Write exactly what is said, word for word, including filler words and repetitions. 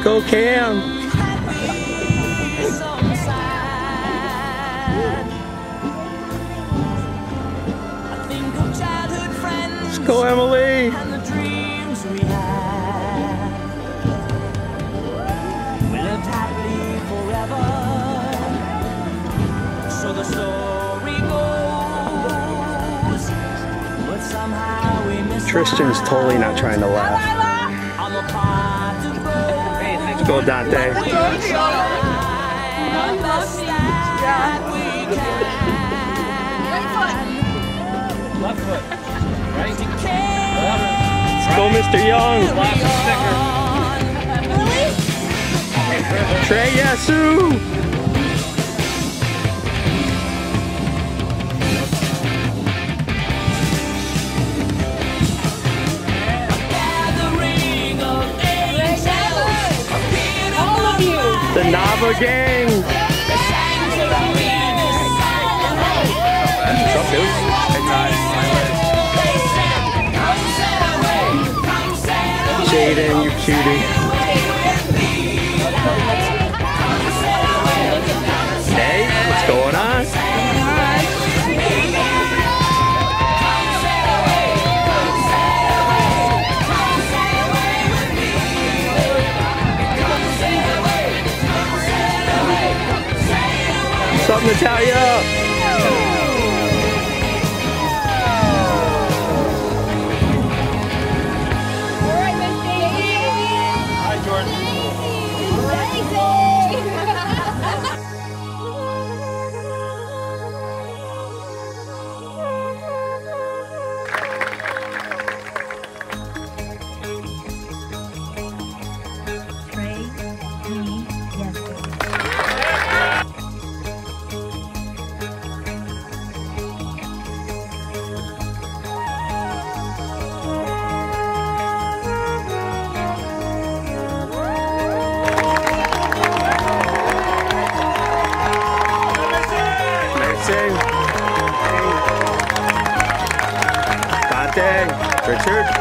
Go Cam! Let's go Emily! And the dreams we had. We lived happily forever. So the story goes. But somehow we missed. Tristan's totally not trying to laugh. On the path to grow. Let's go Dante. Left foot. Right. Let's go Mister Young. Trey Yasu. The Nava gang. What's up, dude? Jaden, you cutie. Hey, what's going on? What's up, Natalia? Trey, me, yes. Dante, Richard.